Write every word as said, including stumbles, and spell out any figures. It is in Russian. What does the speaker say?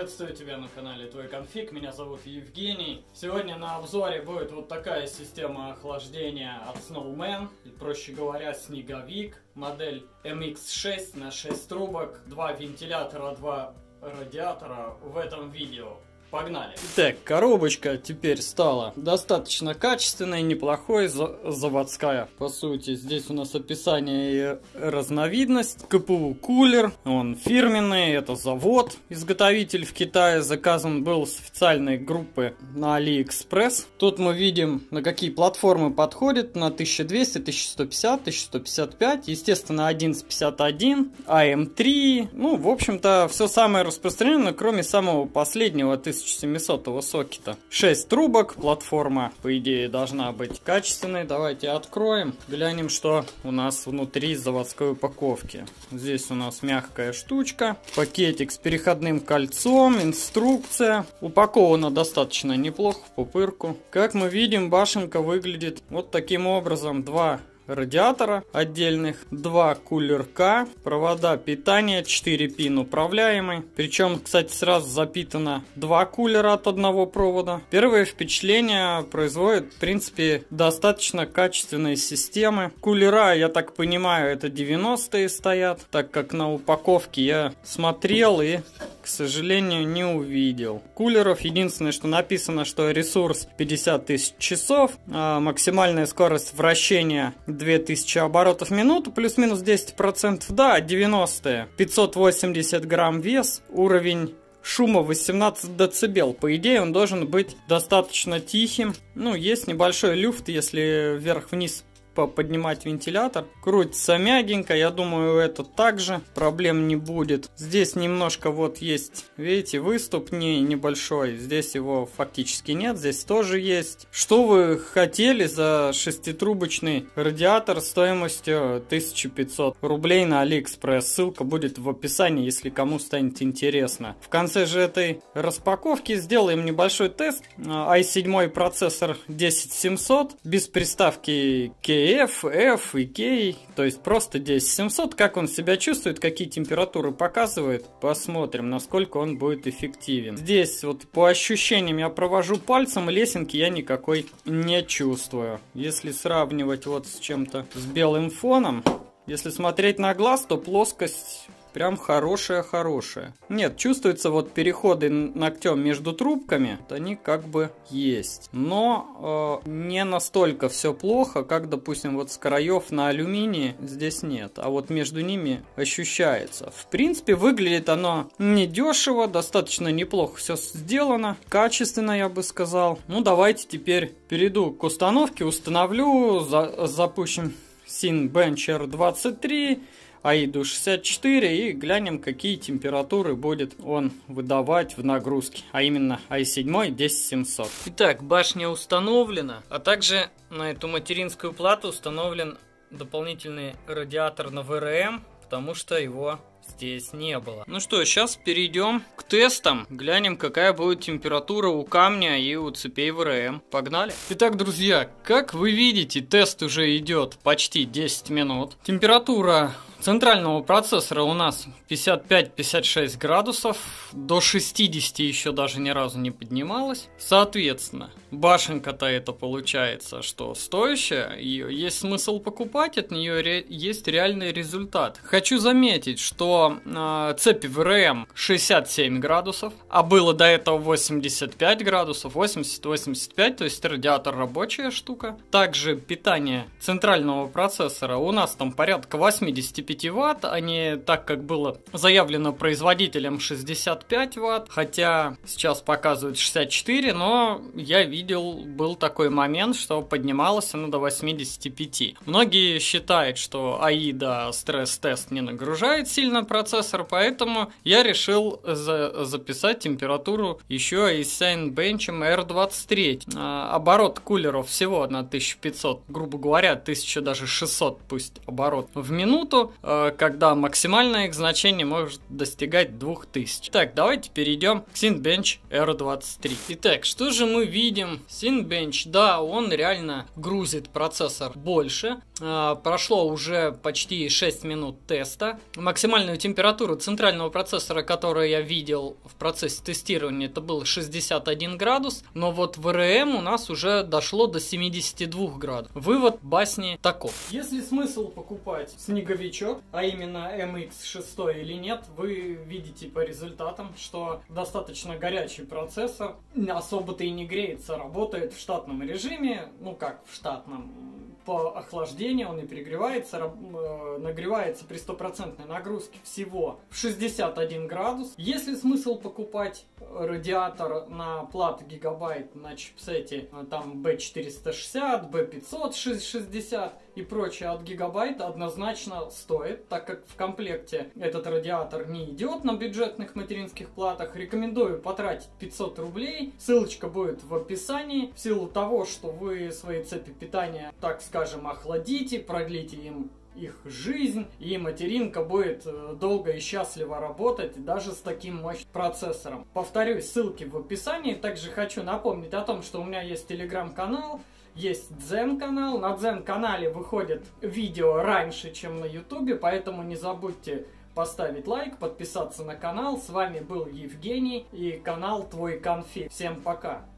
Приветствую тебя на канале Твой Конфиг, меня зовут Евгений. Сегодня на обзоре будет вот такая система охлаждения от Snowman, и, проще говоря, снеговик, модель эм икс шесть на шесть трубок, два вентилятора, два радиатора в этом видео. Погнали! Итак, коробочка теперь стала достаточно качественной, неплохой, за заводская. По сути, здесь у нас описание и разновидность. ка пэ у кулер, он фирменный, это завод, изготовитель в Китае. Заказан был с официальной группы на AliExpress. Тут мы видим, на какие платформы подходит, на тысяча двести, тысяча сто пятьдесят, тысяча сто пятьдесят пять, естественно, одиннадцать пятьдесят один, а эм три. Ну, в общем-то, все самое распространенное, кроме самого последнего, тысяча семисотого сокета. шесть трубок, платформа, по идее, должна быть качественной. Давайте откроем, глянем, что у нас внутри заводской упаковки. Здесь у нас мягкая штучка, пакетик с переходным кольцом, инструкция. Упаковано достаточно неплохо, в пупырку. Как мы видим, башенка выглядит вот таким образом. Два радиатора отдельных, два кулерка, провода питания, четыре пин управляемый. Причем, кстати, сразу запитано два кулера от одного провода. Первое впечатление производит, в принципе, достаточно качественные системы. Кулера, я так понимаю, это девяностые стоят, так как на упаковке я смотрел и, к сожалению, не увидел кулеров. Единственное, что написано, что ресурс пятьдесят тысяч часов, а максимальная скорость вращения две тысячи оборотов в минуту, плюс-минус десять процентов, да, девяностые, пятьсот восемьдесят грамм вес, уровень шума восемнадцать децибел. По идее, он должен быть достаточно тихим. Ну, есть небольшой люфт, если вверх-вниз поднимать вентилятор. Крутится мягенько, я думаю, это также проблем не будет. Здесь немножко вот есть, видите, выступ не небольшой, здесь его фактически нет, здесь тоже есть. Что вы хотели за шеститрубочный радиатор стоимостью тысяча пятьсот рублей на AliExpress? Ссылка будет в описании, если кому станет интересно. В конце же этой распаковки сделаем небольшой тест. ай семь процессор десять семьсот без приставки кей F, F и K, то есть просто десять семьсот. Как он себя чувствует, какие температуры показывает, посмотрим, насколько он будет эффективен. Здесь вот по ощущениям я провожу пальцем, лесенки я никакой не чувствую. Если сравнивать вот с чем-то с белым фоном, если смотреть на глаз, то плоскость прям хорошая-хорошая. Нет, чувствуется вот переходы ногтем между трубками, вот они как бы есть. Но э, не настолько все плохо, как, допустим, вот с краев на алюминии здесь нет. А вот между ними ощущается. В принципе, выглядит оно недешево, достаточно неплохо все сделано. Качественно, я бы сказал. Ну, давайте теперь перейду к установке, установлю, за, запустим Cinebench эр двадцать три. аиду шестьдесят четыре и глянем, какие температуры будет он выдавать в нагрузке, а именно ай семь десять семьсот. Итак, башня установлена, а также на эту материнскую плату установлен дополнительный радиатор на вэ эр эм, потому что его здесь не было. Ну что, сейчас перейдем к тестам, глянем, какая будет температура у камня и у цепей вэ эр эм. Погнали! Итак, друзья, как вы видите, тест уже идет почти десять минут. Температура центрального процессора у нас пятьдесят пять — пятьдесят шесть градусов, до шестидесяти еще даже ни разу не поднималась. Соответственно, башенка-то это получается, что стоящая, ее есть смысл покупать, от нее ре есть реальный результат. Хочу заметить, что э, цепи вэ эр эм шестьдесят семь градусов, а было до этого восемьдесят пять градусов, восемьдесят — восемьдесят пять, то есть радиатор рабочая штука. Также питание центрального процессора у нас там порядка восемьдесят пять ватт, а не так, как было заявлено производителем шестьдесят пять ватт, хотя сейчас показывают шестьдесят четыре, но я видел, был такой момент, что поднималось оно до восьмидесяти пяти. Многие считают, что аида стресс-тест не нагружает сильно процессор, поэтому я решил за записать температуру еще и с Cinebench эр двадцать три. А, оборот кулеров всего на тысячу пятьсот, грубо говоря, тысяча даже шестьсот пусть оборот в минуту. когда максимальное их значение может достигать двух тысяч. Так, давайте перейдем к Cinebench эр двадцать три. Итак, что же мы видим? Cinebench, да, он реально грузит процессор больше. Прошло уже почти шесть минут теста. Максимальную температуру центрального процессора, которую я видел в процессе тестирования, это был шестьдесят один градус, но вот в эр эм у нас уже дошло до семидесяти двух градусов. Вывод басни таков. Если смысл покупать снеговичок, а именно эм икс шесть или нет, вы видите по результатам, что достаточно горячий процессор, особо-то и не греется, работает в штатном режиме, ну как в штатном, по охлаждению он не перегревается, нагревается при стопроцентной нагрузке всего в шестьдесят один градус. Есть ли смысл покупать радиатор на плату гигабайт на чипсете там би четыреста шестьдесят, би пятьсот шестьдесят и прочее от гигабайта? Однозначно стоит, так как в комплекте этот радиатор не идет на бюджетных материнских платах. Рекомендую потратить пятьсот рублей, ссылочка будет в описании. В силу того, что вы свои цепи питания, так скажем, охладите, продлите им их жизнь, и материнка будет долго и счастливо работать даже с таким мощным процессором. Повторюсь, ссылки в описании. Также хочу напомнить о том, что у меня есть телеграм-канал, есть Дзен-канал. На Дзен-канале выходит видео раньше, чем на ютубе, поэтому не забудьте поставить лайк, подписаться на канал. С вами был Евгений и канал Твой Конфиг. Всем пока!